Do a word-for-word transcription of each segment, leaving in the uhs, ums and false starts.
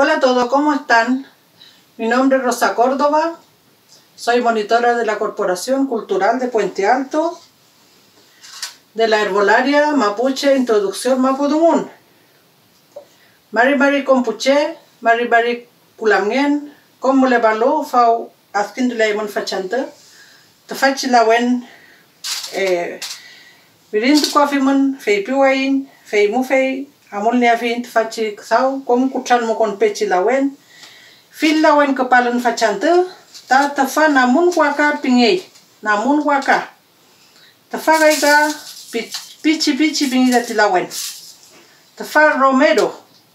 Hola a todos, ¿cómo están? Mi nombre es Rosa Córdoba, soy monitora de la Corporación Cultural de Puente Alto, de la Herbolaria Mapuche Introducción Mapudungun. Mari Mari Compuche, Mari Mari Kulamgen, como le baló, fau askin de la imon fachante, te fachi la wen, eh, virin tu cofimun, fei piwain, fei mufei, amul ne afin te fachi sau, como kuchan mo con pechi la wen, fil la wen kepalan fachante, ta te fa namun waka pingei, namun waka, te fa gaiga pichi pichi pingida ti la wen, te fa romero,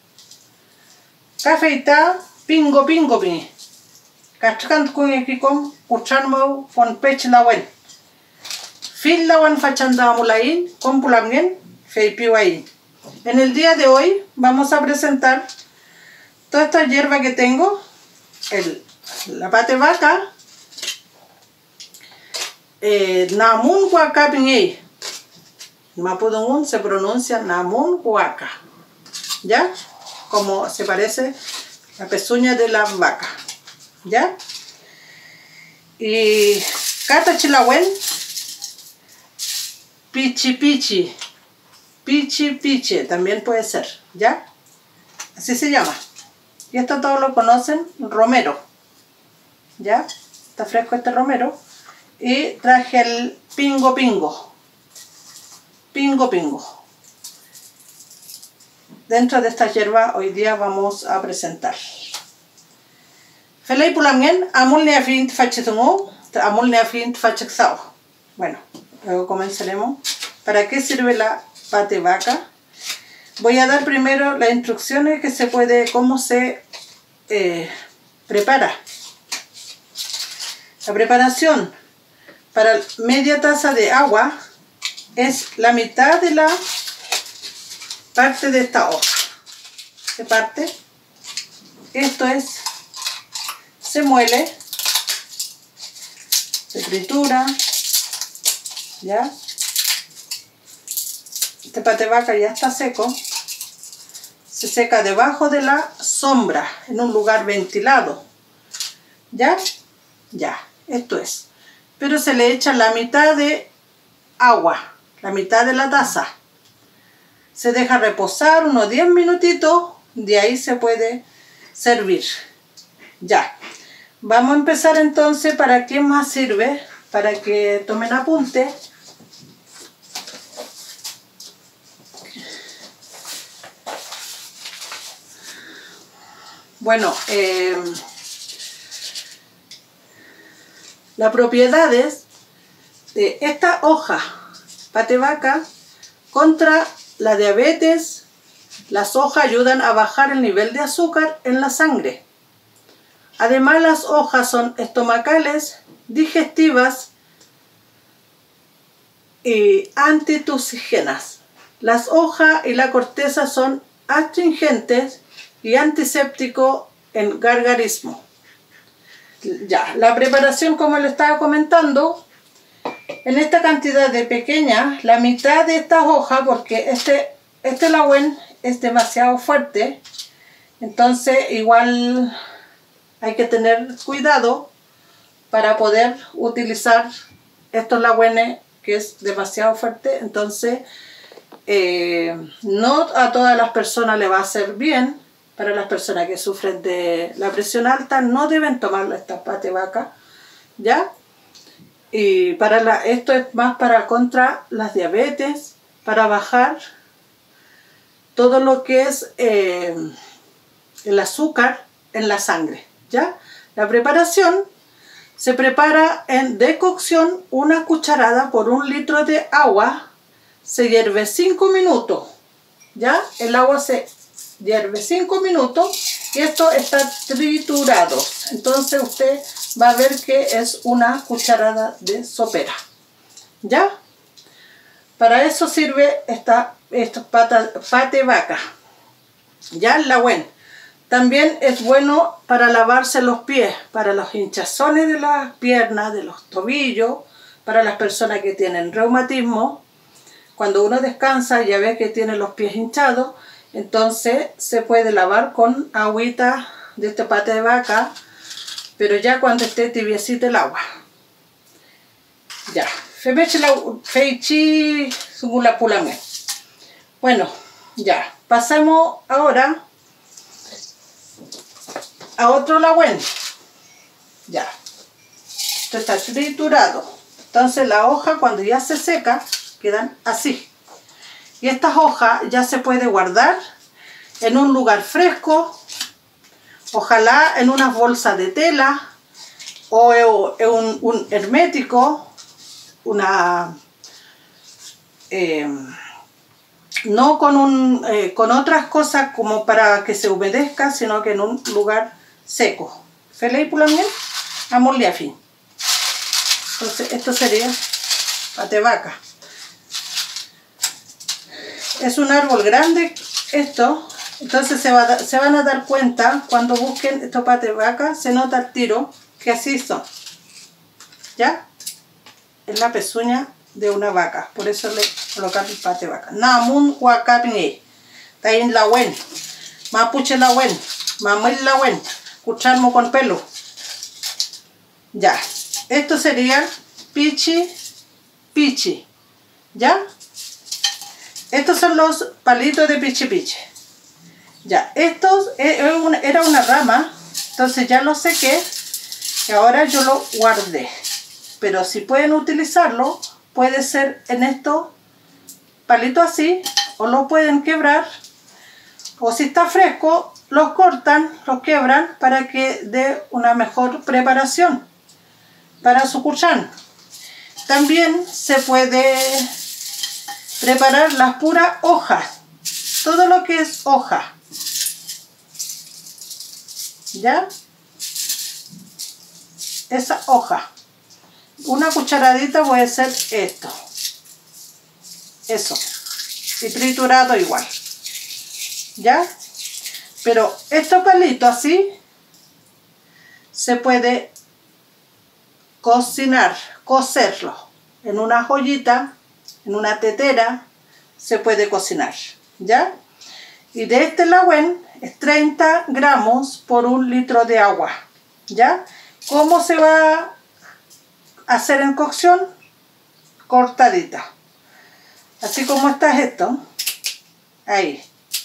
cafeita pingo pingo pingi. Kachkan kung ikikom kuchan mo con pechi la wen. Fil la wen fachanda mulain con pulamgen fei piwain. En el día de hoy vamos a presentar toda esta hierba que tengo, el, la pate vaca, eh, namun huaca pingei. Mapudungun se pronuncia namun huaca, ¿ya? Como se parece la pezuña de la vaca, ¿ya? Y cata chilawen, pichi pichi, pichi piche, también puede ser, ¿ya? Así se llama. Y esto todos lo conocen, romero, ¿ya? Está fresco este romero. Y traje el pingo pingo, pingo pingo. Dentro de esta hierba hoy día vamos a presentar. Felay pulamgen, amul neafint fachetungo, amul neafint fachexao. Bueno, luego comenzaremos. ¿Para qué sirve la pate vaca? Voy a dar primero las instrucciones que se puede, cómo se eh, prepara. La preparación para media taza de agua es la mitad de la parte de esta hoja. Se parte. Esto es, se muele, se tritura, ¿ya? Este pate vaca ya está seco. Se seca debajo de la sombra, en un lugar ventilado. ¿Ya? Ya, esto es. Pero se le echa la mitad de agua, la mitad de la taza. Se deja reposar unos diez minutitos, de ahí se puede servir. Ya. Vamos a empezar entonces, ¿para qué más sirve? Para que tomen apunte. Bueno, eh, las propiedades de esta hoja pate vaca contra la diabetes. Las hojas ayudan a bajar el nivel de azúcar en la sangre. Además, las hojas son estomacales, digestivas y antitussígenas. Las hojas y la corteza son astringentes y antiséptico en gargarismo. Ya, la preparación, como le estaba comentando, en esta cantidad de pequeña, la mitad de estas hojas, porque este, este lawen es demasiado fuerte, entonces igual hay que tener cuidado para poder utilizar estos lawenes que es demasiado fuerte. Entonces eh, no a todas las personas le va a hacer bien. Para las personas que sufren de la presión alta no deben tomar esta pate vaca, ¿ya? Y para la, esto es más para contra las diabetes, para bajar todo lo que es eh, el azúcar en la sangre, ¿ya? La preparación se prepara en decocción, una cucharada por un litro de agua, se hierve cinco minutos, ¿ya? El agua se hierve cinco minutos y esto está triturado. Entonces usted va a ver que es una cucharada de sopera, ¿ya? Para eso sirve esta, esta pata, pate vaca, ¿ya? La buena. También es bueno para lavarse los pies, para los hinchazones de las piernas, de los tobillos, para las personas que tienen reumatismo. Cuando uno descansa ya ve que tiene los pies hinchados, Entonces se puede lavar con agüita de este pate de vaca, pero ya cuando esté tibiecita el agua. Ya, feichi la pulame. Bueno, ya, pasamos ahora a otro lagüen. Ya, esto está triturado. Entonces la hoja cuando ya se seca quedan así. Y estas hojas ya se puede guardar en un lugar fresco, ojalá en unas bolsas de tela o en un, un hermético, una eh, no con, un, eh, con otras cosas como para que se humedezca, sino que en un lugar seco. Feléipula miel, amorle a fin. Entonces esto sería pate vaca. Es un árbol grande esto, entonces se, va a, se van a dar cuenta cuando busquen estos pate vaca, se nota el tiro que así son. ¿Ya? Es la pezuña de una vaca, por eso le colocan el pate vaca. Namun huacapni, tayin la wen, mapuche la wen, mamel la wen, cucharmo con pelo. Ya, esto sería pichi, pichi. ¿Ya? Estos son los palitos de pichi pichi. Ya, estos era una rama, entonces ya lo sequé y ahora yo lo guardé. Pero si pueden utilizarlo, puede ser en estos palitos así, o lo pueden quebrar, o si está fresco, los cortan, los quebran para que dé una mejor preparación para su cuchán. También se puede preparar las puras hojas, todo lo que es hoja. ¿Ya? Esa hoja. Una cucharadita puede ser esto. Eso. Y triturado igual. ¿Ya? Pero estos palitos así se puede cocinar, cocerlo en una joyita, en una tetera, se puede cocinar. ¿Ya? Y de este lagüen es treinta gramos por un litro de agua. ¿Ya? ¿Cómo se va a hacer en cocción? Cortadita. Así como está esto. Ahí.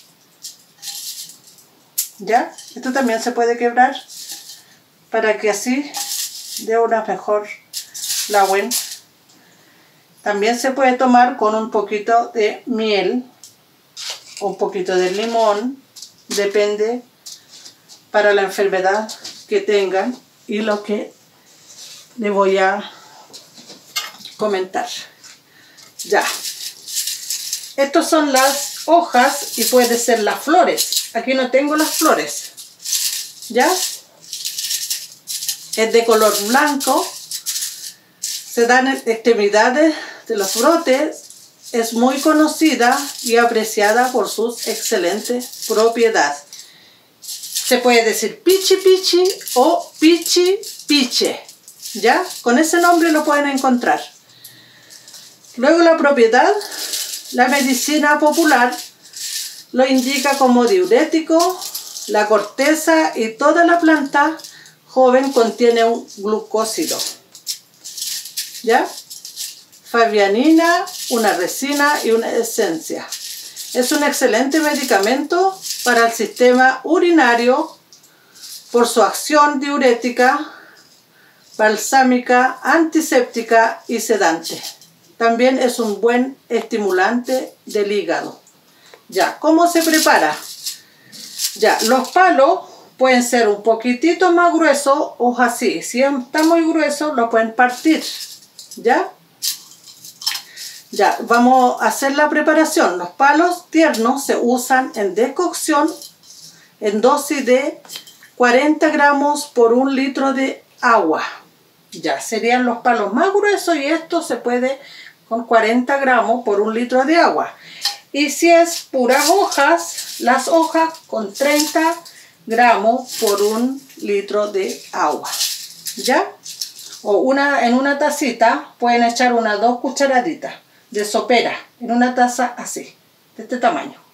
¿Ya? Esto también se puede quebrar para que así dé una mejor lagüen. También se puede tomar con un poquito de miel, un poquito de limón, depende para la enfermedad que tengan y lo que le voy a comentar. Ya. Estas son las hojas y puede ser las flores. Aquí no tengo las flores. ¿Ya? Es de color blanco. Se dan en extremidades de los brotes. Es muy conocida y apreciada por sus excelentes propiedades. Se puede decir pichi pichi o pichi piche. ¿Ya? Con ese nombre lo pueden encontrar. Luego la propiedad, la medicina popular lo indica como diurético. La corteza y toda la planta joven contiene un glucósido. ¿Ya? Fabianina, una resina y una esencia. Es un excelente medicamento para el sistema urinario por su acción diurética, balsámica, antiséptica y sedante. También es un buen estimulante del hígado. Ya, ¿cómo se prepara? Ya, los palos pueden ser un poquitito más gruesos o así. Si está muy grueso, lo pueden partir. ¿Ya? Ya, vamos a hacer la preparación. Los palos tiernos se usan en decocción en dosis de cuarenta gramos por un litro de agua. Ya, serían los palos más gruesos y esto se puede con cuarenta gramos por un litro de agua. Y si es puras hojas, las hojas con treinta gramos por un litro de agua. ¿Ya? O una, en una tacita pueden echar unas dos cucharaditas de sopera en una taza así, de este tamaño.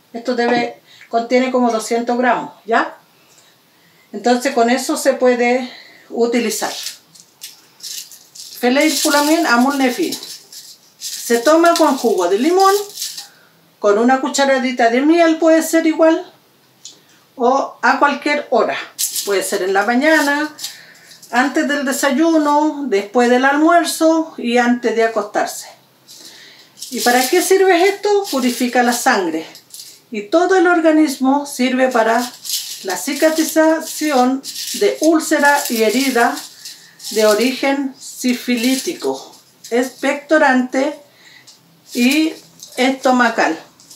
Esto debe, contiene como doscientos gramos, ¿ya? Entonces con eso se puede utilizar. Feleipulamien amulnefin. Se toma con jugo de limón, con una cucharadita de miel puede ser igual, o a cualquier hora. Puede ser en la mañana, antes del desayuno, después del almuerzo y antes de acostarse. ¿Y para qué sirve esto? Purifica la sangre. Y todo el organismo sirve para la cicatrización de úlcera y herida de origen sifilítico, expectorante y estomacal.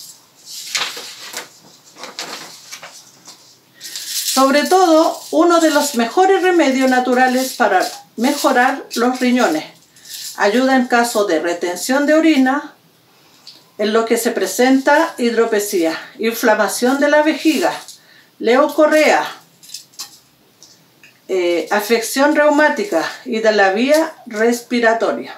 Sobre todo, uno de los mejores remedios naturales para mejorar los riñones. Ayuda en caso de retención de orina, en lo que se presenta hidropesía, inflamación de la vejiga, leucorrea, eh, afección reumática y de la vía respiratoria.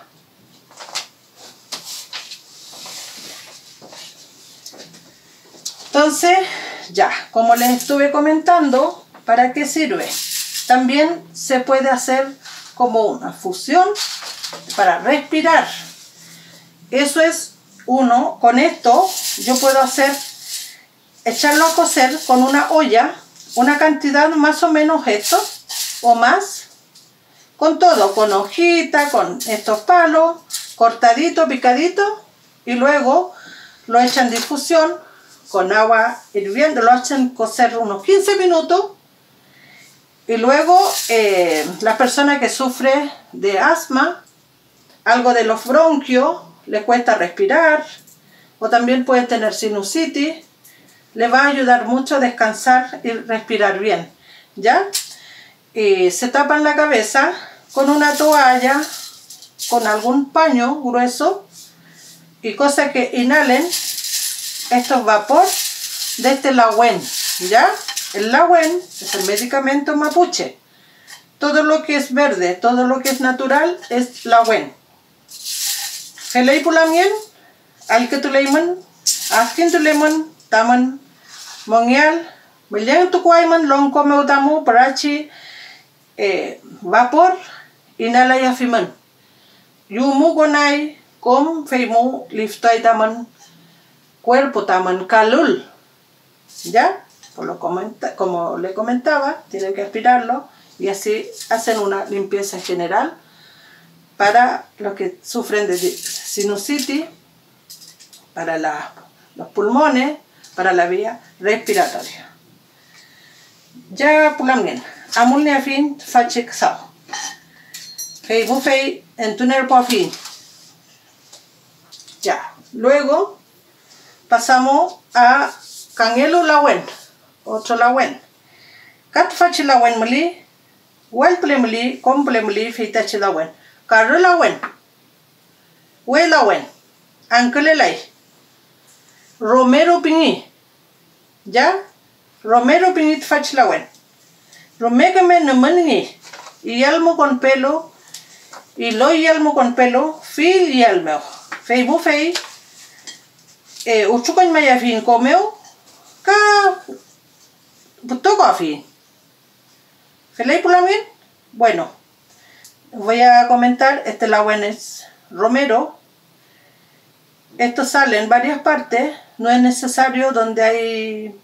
Entonces, ya, como les estuve comentando, ¿para qué sirve? También se puede hacer como una fusión para respirar. Eso es uno. Con esto yo puedo hacer, echarlo a cocer con una olla, una cantidad más o menos esto, o más, con todo, con hojita, con estos palos, cortadito, picadito, y luego lo echan en difusión con agua hirviendo, lo hacen cocer unos quince minutos, y luego eh, las personas que sufren de asma, algo de los bronquios, les cuesta respirar, o también pueden tener sinusitis, les va a ayudar mucho a descansar y respirar bien, ¿ya? Y se tapan la cabeza con una toalla, con algún paño grueso, y cosa que inhalen estos vapor de este lahuén, ¿ya? El lahuén es el medicamento mapuche. Todo lo que es verde, todo lo que es natural es lahuén. Feleipulamien, alketuleiman, askintuleiman, taman, mongial, beliang tukuaiman, longko meutamu, parachi, eh, vapor, inalayafiman. Yumu gonai, kom feimu, liftai taman, cuerpo taman calul, ¿ya? Por lo comenta, como le comentaba, tienen que aspirarlo y así hacen una limpieza general para los que sufren de sinusitis, para la, los pulmones, para la vía respiratoria. Ya pulamien, amulneafin fachik sao, fei bufei en tuner pofin. Ya, luego pasamos a Kangelo lawen, otro lawen. Kat fachi lawen meli, wel ple meli, kom ple meli, feitachi lawen. Karro lawen, we lawen, ankele lai. Romero pingi, ya, Romero pingi fachi lawen. Romégame no mangi, y almo con pelo, y lo y almo con pelo, fil y almeo. Fei bu fei. Eh, uchukan mayafin komeo ka toko afin. Feleipulamien. Bueno, voy a comentar, este lawen es romero. Esto sale en varias partes, no es necesario donde hay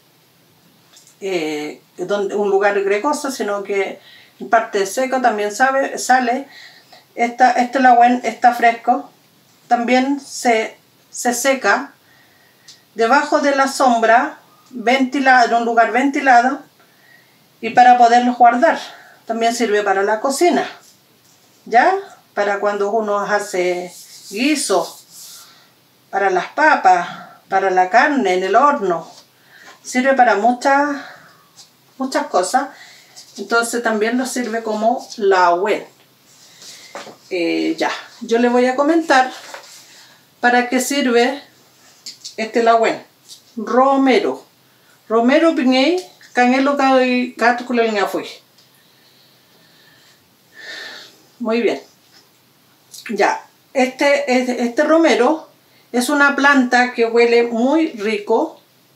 eh, donde, un lugar gregoso, sino que en parte seco también sabe, sale. Esta, este lawen está fresco, también se, se seca debajo de la sombra, ventilado, en un lugar ventilado, y para poderlos guardar. También sirve para la cocina, ¿ya? Para cuando uno hace guiso, para las papas, para la carne en el horno. Sirve para muchas, muchas cosas. Entonces también nos sirve como lawen. Eh, ya, yo le voy a comentar para qué sirve este lawen. Romero. Romero piñei, canelo kai katukulen fui. Muy bien. Ya, este, este, este romero es una planta que huele muy rico,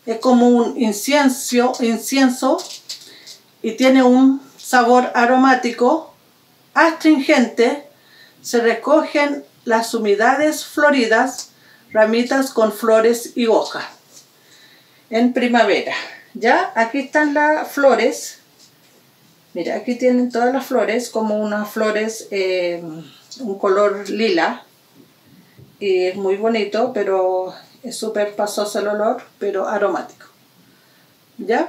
es como un incienso, incienso y tiene un sabor aromático, astringente. Se recogen las humedades floridas, ramitas con flores y hojas en primavera. Ya, aquí están las flores. Mira, aquí tienen todas las flores, como unas flores, eh, un color lila. Y es muy bonito, pero es súper pasoso el olor, pero aromático. ¿Ya?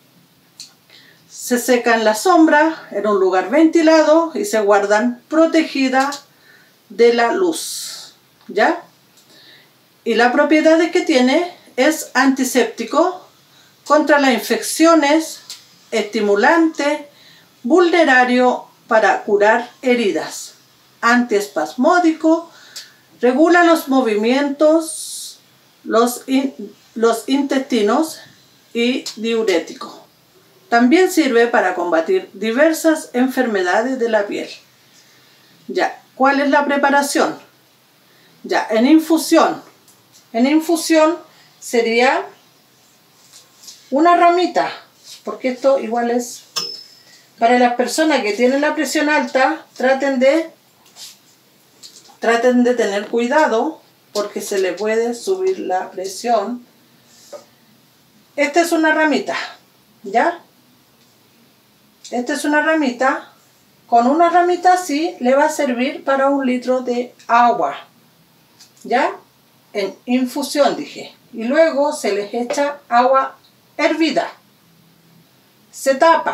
Se secan en la sombra, en un lugar ventilado, y se guardan protegidas de la luz. ¿Ya? Y la propiedad que tiene es antiséptico, contra las infecciones, estimulante, vulnerario para curar heridas, antiespasmódico, regula los movimientos, los, in, los intestinos y diurético. También sirve para combatir diversas enfermedades de la piel. Ya, ¿cuál es la preparación? Ya, en infusión. En infusión sería una ramita, porque esto igual es para las personas que tienen la presión alta. Traten de traten de tener cuidado porque se le puede subir la presión. Esta es una ramita, ¿ya? Esta es una ramita. Con una ramita así le va a servir para un litro de agua, ¿ya? En infusión dije. Y luego se les echa agua hervida, se tapa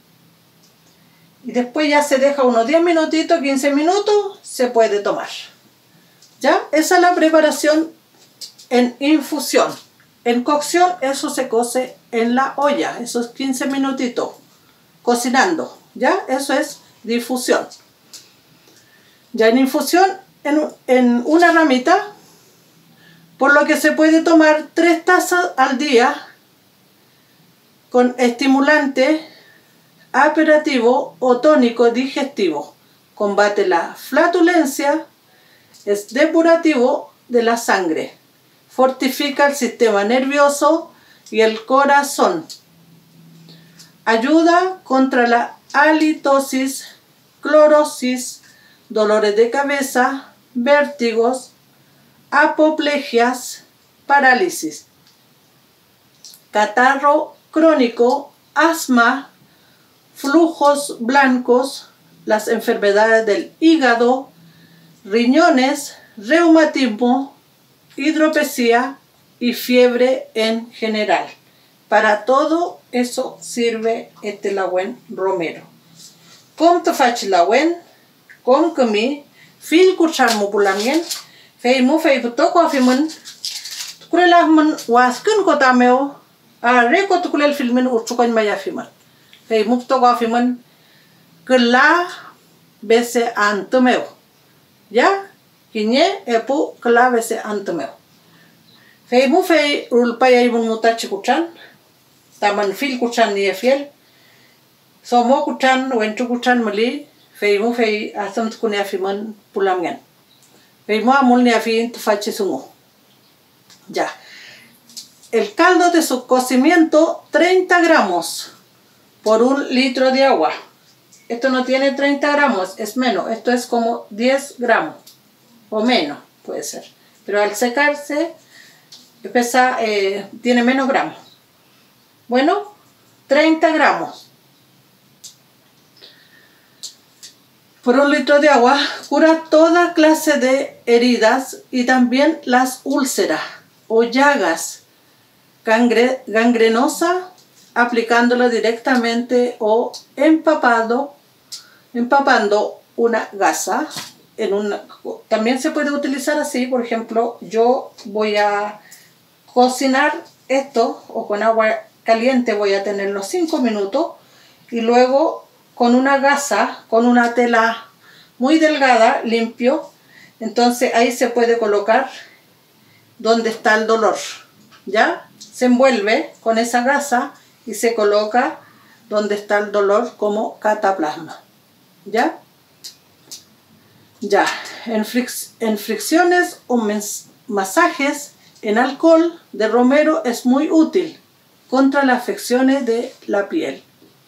y después ya se deja unos diez minutitos, quince minutos, se puede tomar. ¿Ya? Esa es la preparación en infusión. En cocción eso se cose en la olla, esos quince minutitos cocinando. ¿Ya? Eso es difusión. Ya en infusión, en, en una ramita, por lo que se puede tomar tres tazas al día, con estimulante, aperativo o tónico digestivo. Combate la flatulencia, es depurativo de la sangre, fortifica el sistema nervioso y el corazón, ayuda contra la halitosis, clorosis, dolores de cabeza, vértigos, apoplegias, parálisis, catarro crónico, asma, flujos blancos, las enfermedades del hígado, riñones, reumatismo, hidropesía y fiebre en general. Para todo eso sirve este lawen romero. Kom te fach lawen, kom kami, fil kuchar mo pulamien, fei mo fei toko afimun, kurelah mun waskun kota meo, a reko tukulel filmin urchukan maya fiman. Fei mo toko afimun, kela bese antumeo. Ya, kinye epu kela bese antumeo. Fei mo fei ulpaya ibun mutachi kuchan, taman fil kuchan ni fiel. So mo kuchan wentu kuchan mali, fei mo fei asam tukune afiman pulamgen. Fei mo amul ni afin tufachi sungo. Ya. El caldo de su cocimiento, treinta gramos por un litro de agua. Esto no tiene treinta gramos, es menos. Esto es como diez gramos o menos, puede ser. Pero al secarse, pesa, eh, tiene menos gramos. Bueno, treinta gramos por un litro de agua. Cura toda clase de heridas y también las úlceras o llagas gangre, gangrenosa, aplicándolo directamente o empapado, empapando una gasa. En una, también se puede utilizar así. Por ejemplo, yo voy a cocinar esto o con agua caliente, voy a tenerlo cinco minutos y luego con una gasa, con una tela muy delgada, limpio, entonces ahí se puede colocar donde está el dolor. ¿Ya? Se envuelve con esa gasa y se coloca donde está el dolor como cataplasma. ¿Ya? Ya. En, fric en fricciones o masajes en alcohol de romero es muy útil contra las afecciones de la piel.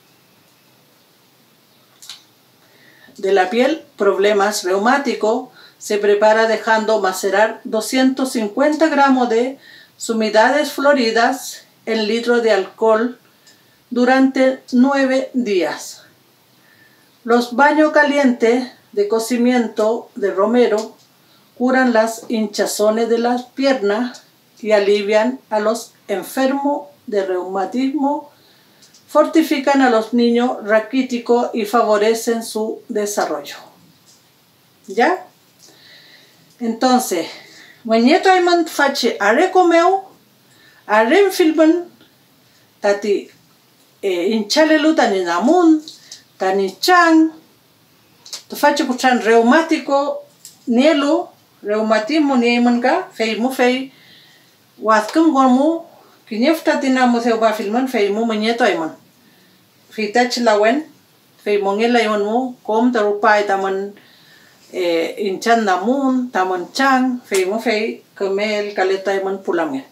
De la piel, problemas reumáticos, se prepara dejando macerar doscientos cincuenta gramos de sumidades floridas en litro de alcohol durante nueve días. Los baños calientes de cocimiento de romero curan las hinchazones de las piernas y alivian a los enfermos de reumatismo, fortifican a los niños raquíticos y favorecen su desarrollo. ¿Ya? Entonces, mañeto ayman fache are comeu, are filman, tati hinchalelu tani namun, tani chan, tu fache puchan reumático, nielu, reumatismo ni ayman ka, fei mu fei, watkam gormu, kinyefta tinamu seu ba filman, fei mu mañeto ayman. Fitach lawen, fei mongel ayman mu, kom tarupay taman, Eh, inchan namun, taman chan, fei mo fei, kemel kaleta man pulamgen.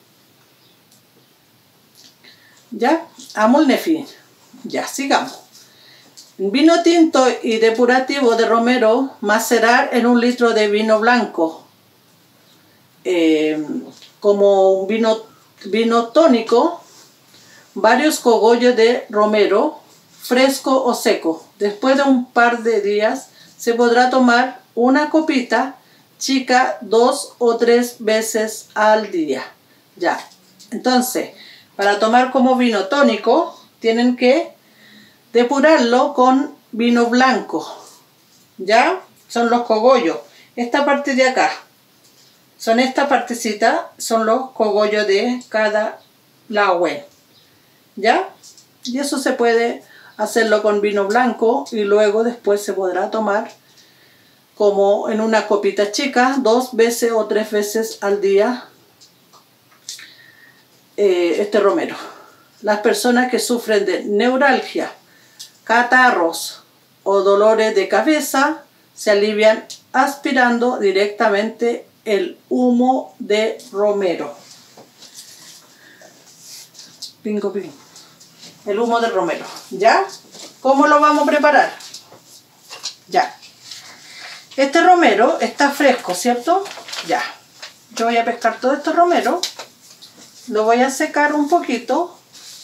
Ya, amul nefi. Ya, sigamos. Vino tinto y depurativo de romero, macerar en un litro de vino blanco. Eh, como un vino, vino tónico, varios cogollos de romero, fresco o seco. Después de un par de días, se podrá tomar una copita chica dos o tres veces al día. Ya. Entonces, para tomar como vino tónico, tienen que depurarlo con vino blanco. ¿Ya? Son los cogollos. Esta parte de acá. Son esta partecita, son los cogollos de cada laúen. ¿Ya? Y eso se puede hacerlo con vino blanco y luego después se podrá tomar como en una copita chica dos veces o tres veces al día eh, este romero. Las personas que sufren de neuralgia, catarros o dolores de cabeza se alivian aspirando directamente el humo de romero. Pingo, pingo. El humo de romero. ¿Ya? ¿Cómo lo vamos a preparar? Ya. Este romero está fresco, ¿cierto? Ya. Yo voy a pescar todo este romero. Lo voy a secar un poquito.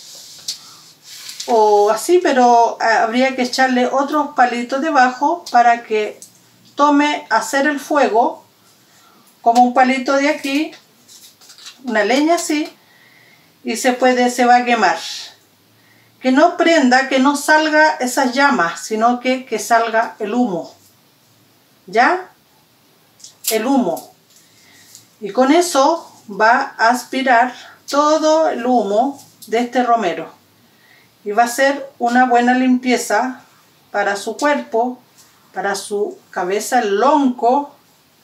O así, pero habría que echarle otros palitos debajo para que tome a hacer el fuego. Como un palito de aquí. Una leña así. Y se puede, se va a quemar. Que no prenda, que no salga esas llamas, sino que, que salga el humo. ¿Ya? El humo. Y con eso va a aspirar todo el humo de este romero. Y va a ser una buena limpieza para su cuerpo, para su cabeza, el lonco.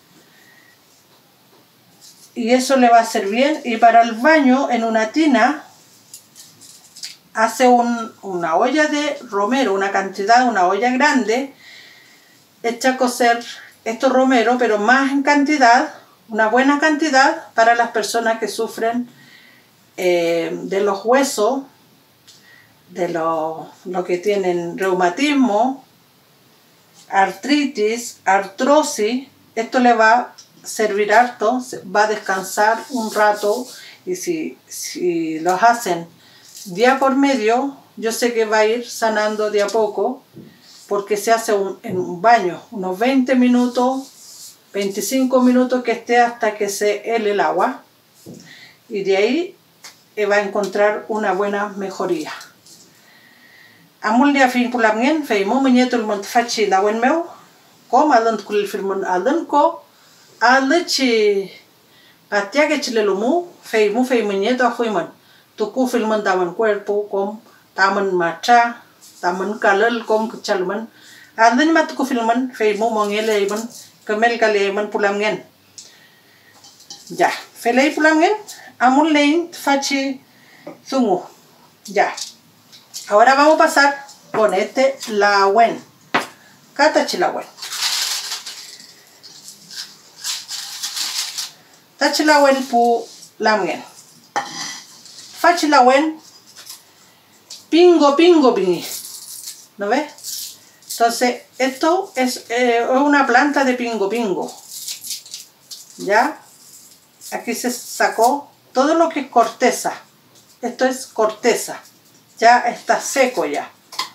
Y eso le va a hacer bien. Y para el baño, en una tina, hace un, una olla de romero, una cantidad, una olla grande, echa a cocer estos romeros, pero más en cantidad, una buena cantidad para las personas que sufren eh, de los huesos, de lo, lo que tienen reumatismo, artritis, artrosis. Esto le va a servir harto, va a descansar un rato y si, si los hacen día por medio, yo sé que va a ir sanando de a poco, porque se hace un, en un baño, unos veinte minutos, veinticinco minutos que esté hasta que se hele el agua, y de ahí eh, va a encontrar una buena mejoría. Amul dia fin pulang ngin, fei mo menyetul mont fachi lawen meu, ko malan kul firman alan ko, alachi patiage chilelumu, fei mu fei menyetu afuiman. Tuku filman taman cuerpo com taman macha, taman kalal com kecalman. Adan mat tuku filman fei mo mongele iban kemel kali iban pulang ngin. Ya, felei pulang ngin, amul lein fachi zungu. Ya. Ahora vamos a pasar con este lawen. Catachi lawen. Tachilawen pu lamien. Fachilawen. Pingo, pingo, pingi. ¿No ves? Entonces, esto es eh, una planta de pingo, pingo. ¿Ya? Aquí se sacó todo lo que es corteza. Esto es corteza. Ya está seco ya.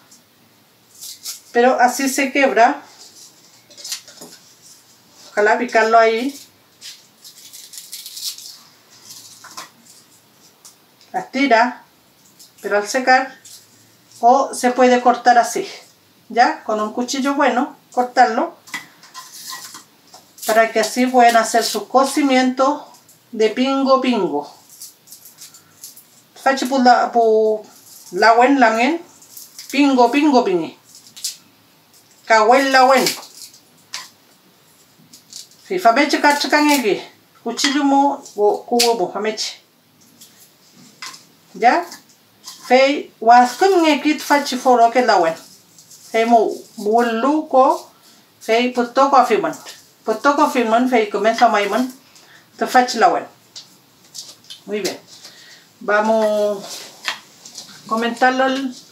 Pero así se quebra. Ojalá picarlo ahí. Las tira. Pero al secar. O se puede cortar así. Ya, con un cuchillo bueno. Cortarlo. Para que así puedan hacer sus cocimientos de pingo pingo. Fachi pu la pu lawen lamien. Pingo pingo pingi. Kawen lawen. Si fameche kachakan aquí. Cuchillo mo kubo mo fameche. Ya. Fei waskum ngekit fachi foro ke lawen. Fei mo buluko. Fei putoko afiman. Putoko afiman fei comienza maiman. Te fachi lawen. Muy bien. Vamos a comentarlo.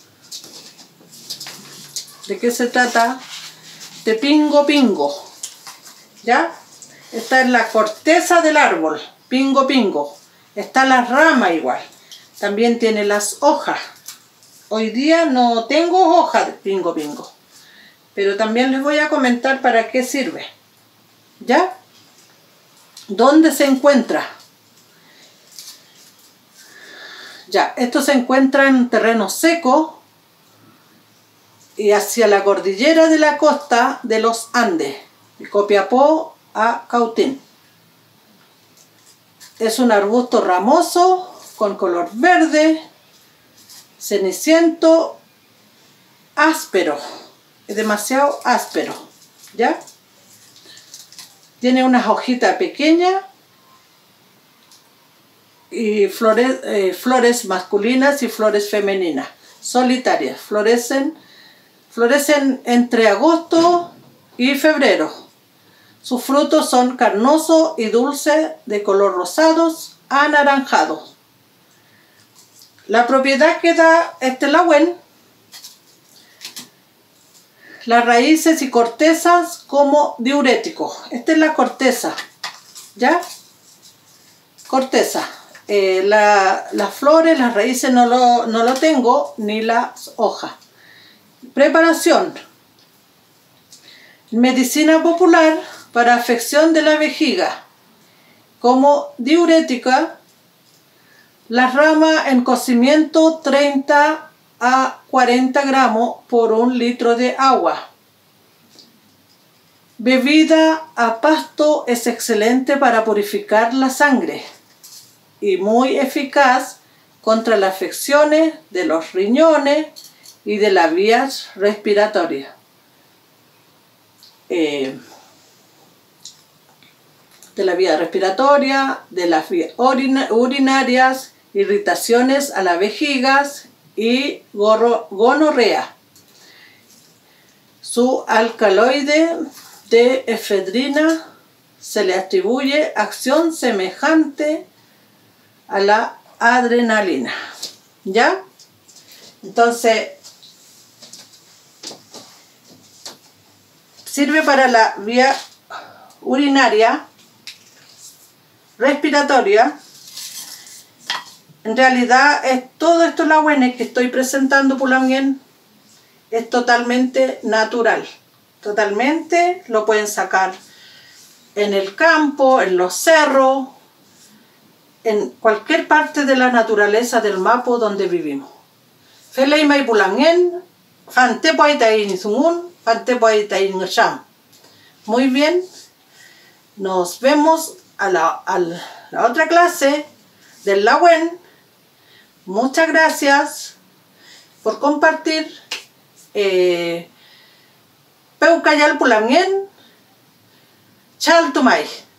¿De qué se trata? De pingo pingo. ¿Ya? Esta es la corteza del árbol. Pingo pingo. Está la rama igual. También tiene las hojas. Hoy día no tengo hojas de pingo pingo. Pero también les voy a comentar para qué sirve. ¿Ya? ¿Dónde se encuentra? Ya, esto se encuentra en terreno seco y hacia la cordillera de la costa de los Andes, de Copiapó a Cautín. Es un arbusto ramoso con color verde, ceniciento, áspero, es demasiado áspero, ¿ya? Tiene unas hojitas pequeñas y flores, eh, flores masculinas y flores femeninas, solitarias. Florecen, florecen entre agosto y febrero. Sus frutos son carnosos y dulces, de color rosados a anaranjados. La propiedad que da este lawen, las raíces y cortezas como diuréticos. Esta es la corteza, ¿ya? Corteza. Eh, la, las flores, las raíces no lo, no lo tengo, ni las hojas. Preparación. Medicina popular para afección de la vejiga. Como diurética, las ramas en cocimiento treinta a cuarenta gramos por un litro de agua. Bebida a pasto es excelente para purificar la sangre y muy eficaz contra las afecciones de los riñones y de las vías respiratorias. Eh, de la vía respiratoria, de las vías urinarias, irritaciones a las vejigas y gonorrea. Su alcaloide de efedrina se le atribuye acción semejante a la adrenalina. ¿Ya? Entonces, sirve para la vía urinaria, respiratoria. En realidad, es todo esto la buena que estoy presentando por también es totalmente natural. Totalmente lo pueden sacar en el campo, en los cerros, en cualquier parte de la naturaleza del Mapo donde vivimos. Felei mai pulangen, fante poitain sungun, fante poitain ngasham. Muy bien, nos vemos a la, a la otra clase del lawen. Muchas gracias por compartir. Eh, Peu kayal pulangen, chal tumay.